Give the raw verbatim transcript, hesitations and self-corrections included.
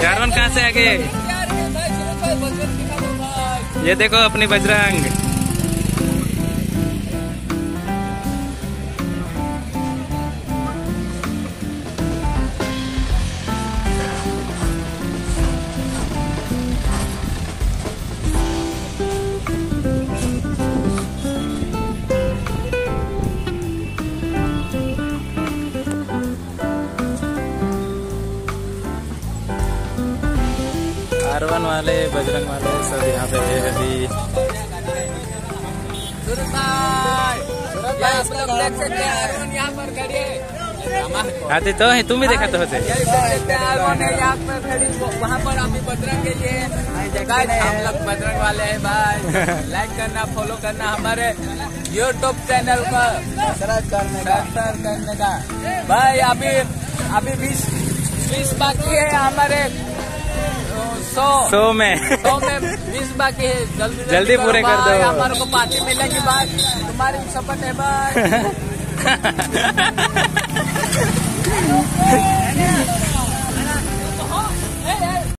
कारवन कहाँ से आगे? ये देखो अपनी बजरंग। कारवन वाले, बजरंग वाले सब यहाँ पे है अभी। यहाँ पर खड़ी आते तो है, तुम भी देखा तो होते यहाँ पर खड़ी, वहाँ पर अभी बजरंग के लिए हम लोग बजरंग वाले हैं भाई। लाइक करना, फॉलो करना, हमारे यूट्यूब चैनल को सब्सक्राइब करने का भाई। अभी अभी बीस बीस बाकी है हमारे सौ सौ में सौ में बीस बाकी है। जल्दी जल्दी पूरे कर दो, हमारे को पार्टी मिलेगी भाई। तुम्हारी शपथ है भाई।